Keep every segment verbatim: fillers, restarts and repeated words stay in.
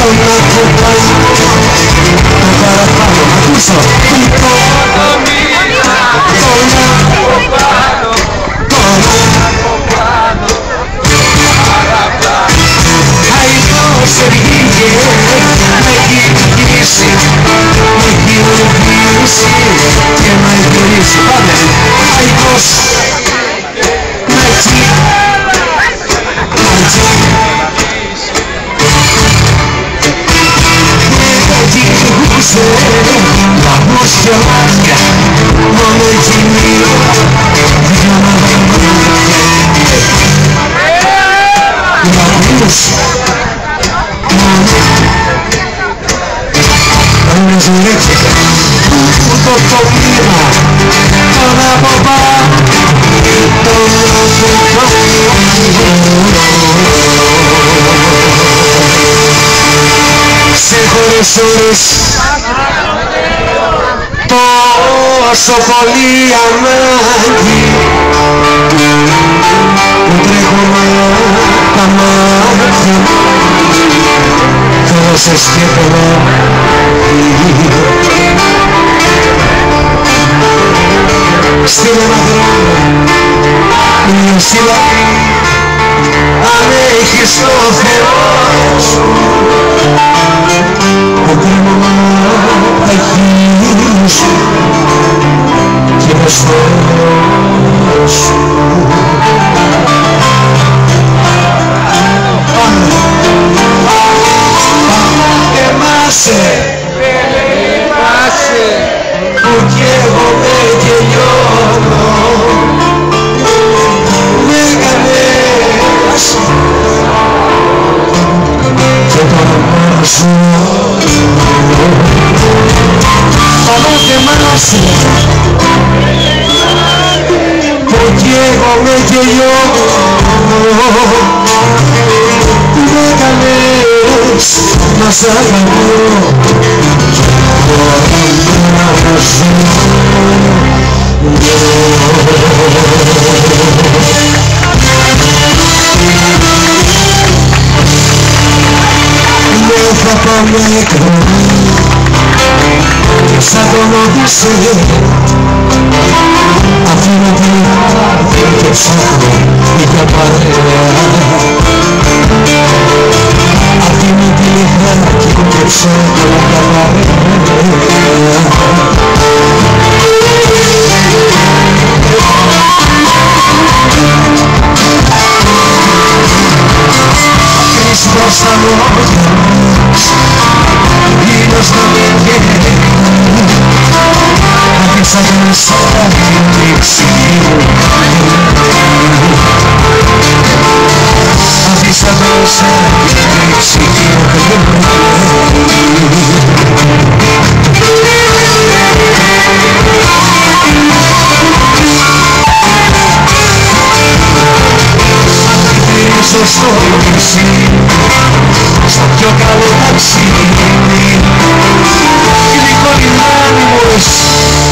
τόσο πολύ ανάγκη που τρέχω τα μάτια δώσες και πελάτη στην ένα δρόμο μια συλλαβή αν έχεις το Θεό σου ο κρέμμα θα γυρίσει και με στο σου Εμάσαι που καίγομαι και λιώνω με κάνες και το όνομα σου Πάμε εμάσαι που καίγομαι και λιώνω με κάνες να σ' αγαπώ θα πάμε εκδρομή σαν τον Οδύσσεο αφήνω την άδεια και ψάχνω για παρέα αφήνω την άδεια και ψάχνω για παρέα Χριστός θα λόγια ήλιος να με καίει αφήσα μέσα την ψυχή μου αφήσα μέσα την ψυχή μου πίσω στο νησί στο πιο καλό ταξίδι γλυκό λιμάνι μου εσύ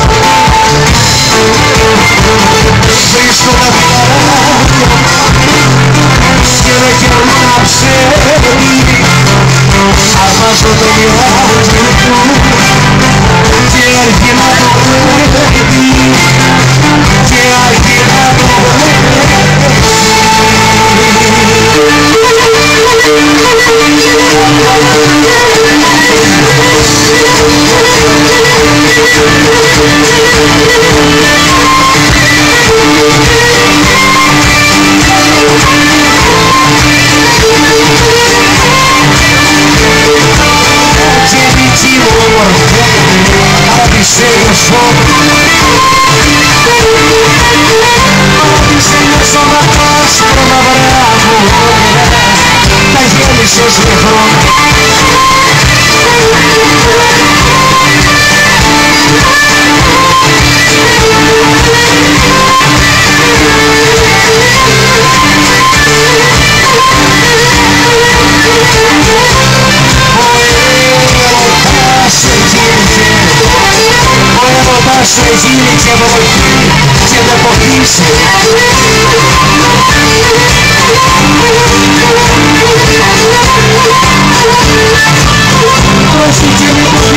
βρίσκω τα φιλαράκια και με κερνώ να ψέρι αρμάζω το μοιράκι του και αρχή να το πρέπει και αρχή να το πρέπει σε γίνει και βροχή και με ποχύσε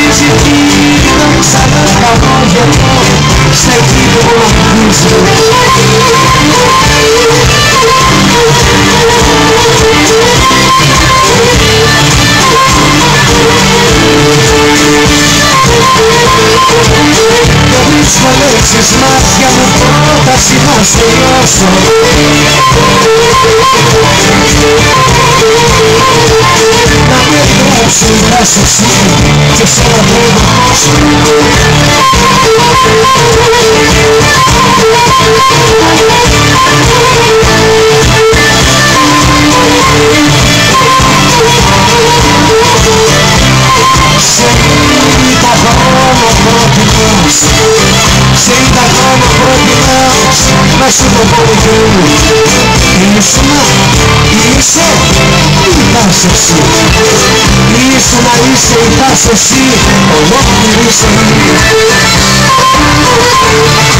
que não ξανακαμώ γι' αυτό σε εκείνο που αγγίζω. Και βρίσκω λέξεις μάτια μου πρόταση να σε λιώσω. Να με γράψω να σε εσύ και σε να βρω πόσο. Σε είδα χρόνο προτιμάς, σε είδα χρόνο προτιμάς, να σου το πω μικρή μου. Ήσουνα, είσαι ή θας εσύ? Ήσουνα, είσαι ή θας εσύ, ολόκληρη ζωή.